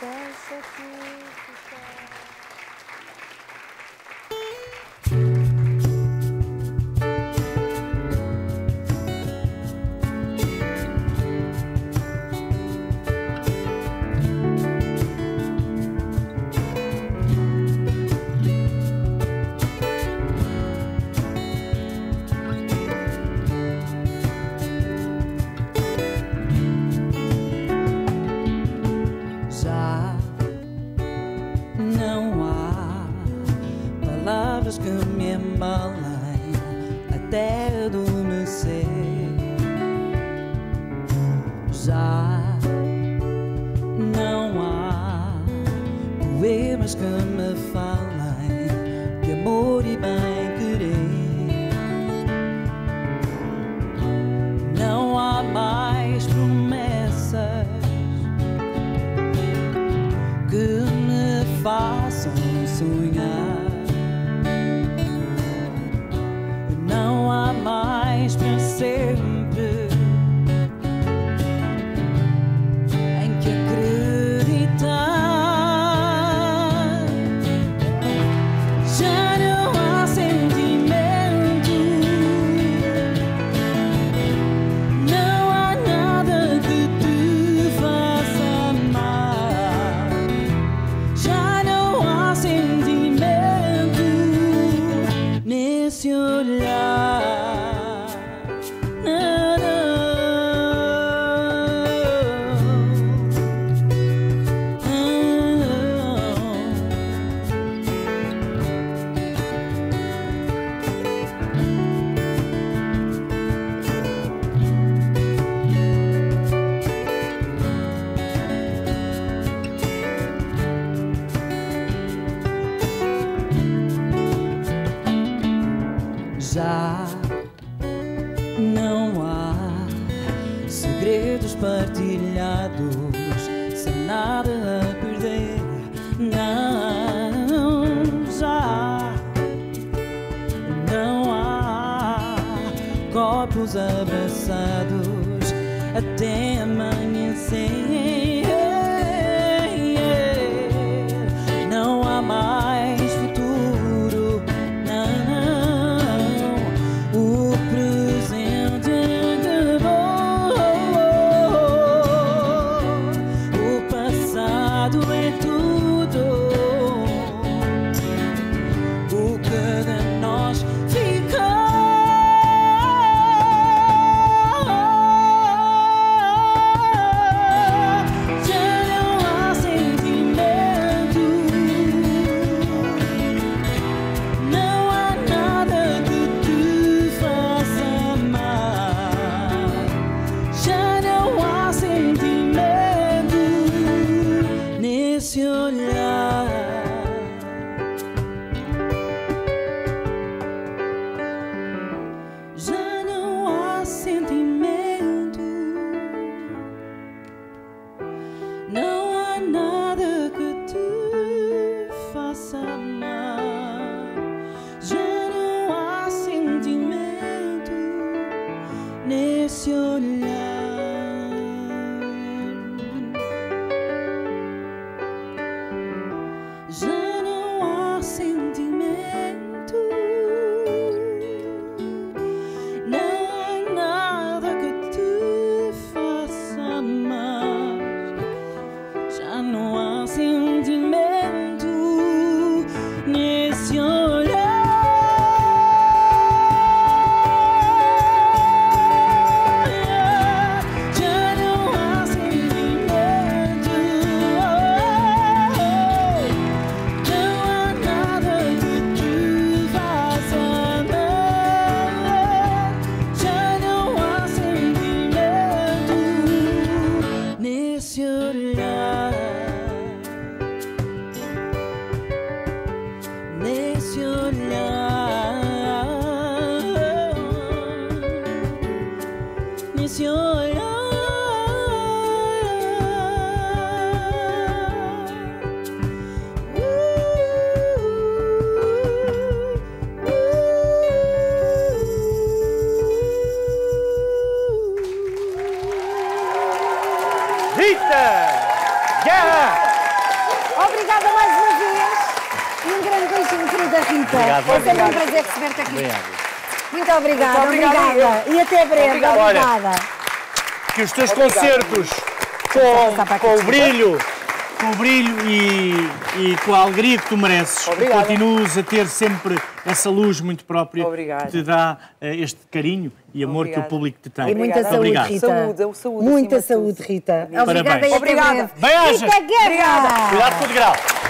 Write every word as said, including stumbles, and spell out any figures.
Dança aqui, palavras que me embalem até adormecer. Já não há poemas que me falem de amor e bem-querer. Não há mais promessas que me façam sonhar. Não há mais para sempre em que acreditar. Já não há sentimento, não há nada que te faça amar. Já não há sentimento nesse olhar. Já não há segredos partilhados sem nada a perder. Não, já não há corpos abraçados até amanhecer. Não há mais futuro, é tudo o que de nós ficou. Já não há sentimento, não há nada que te faça amar. Já não há sentimento nesse olhar. Já não há sentimento, não há nada que te faça amar. Já não há sentimento nesse olhar. Já não há sentimento, não há nada que te faça amar. Já não há sentimento nesse olhar. Já não há sentimento, nesse olhar, nesse olhar, nesse olhar. Rita! Yeah! obrigada mais uma vez. E um grande beijinho, querida Rita. Obrigado, é sempre um obrigado. prazer receber-te aqui. Obrigado. Muito obrigada, Muito obrigada. obrigada. E até breve, Obrigado. obrigada. Que os teus Obrigado. concertos passar para com, aqui, com o brilho, com o brilho e, e com a alegria que tu mereces, Obrigada. continues a ter sempre essa luz muito própria Obrigada. que te dá uh, este carinho e amor Obrigada. que o público te tem. E muita Obrigada. saúde, Obrigado. Rita. Saúde, saúde Muita acima de saúde, tudo. Rita. Parabéns. Obrigada e até Obrigada. breve. Bem-ajas. Rita Guerra! Cuidado com o degrau.